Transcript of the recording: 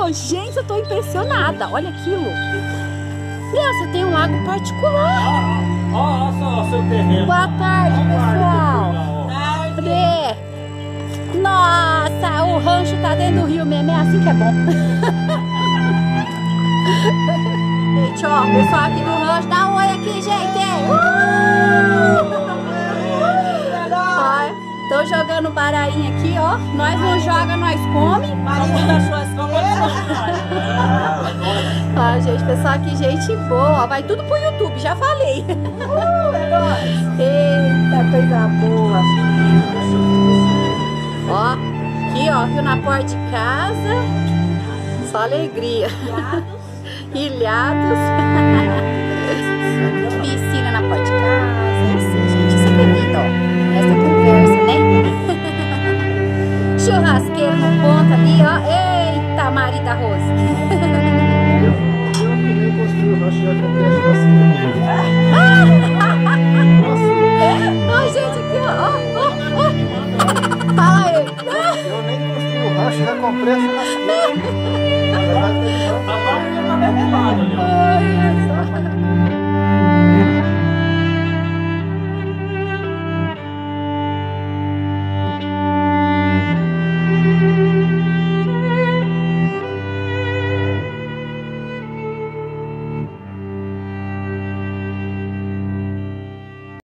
Ô, gente, eu tô impressionada. Olha aquilo. Criança, tem um lago particular. Olha só o seu terreno. Boa tarde, pessoal. Cadê? Nossa, o rancho tá dentro do rio mesmo. É assim que é bom. Gente, ó, o pessoal aqui do rancho. Dá um oi aqui, gente. Tô jogando barainha aqui, ó. Nós não joga, nós come. Ó, gente, pessoal aqui, gente boa. Vai tudo pro YouTube, já falei. Eita, coisa boa. Ó, aqui, ó, rio na porta de casa. Só alegria. Ilhados. Piscina na porta de casa. Assim, gente, isso aqui é vida, ó. Essa conversa, né? Churrasqueiro no ponto ali, ó. Eita, Marita Rose. Eu nem construí o rancho, já comprei a churrasqueira. Ó, gente, aqui, ó. Fala aí. Eu nem construí o rancho, já comprei a churrasqueira. A máquina tá derrubada ali, ó.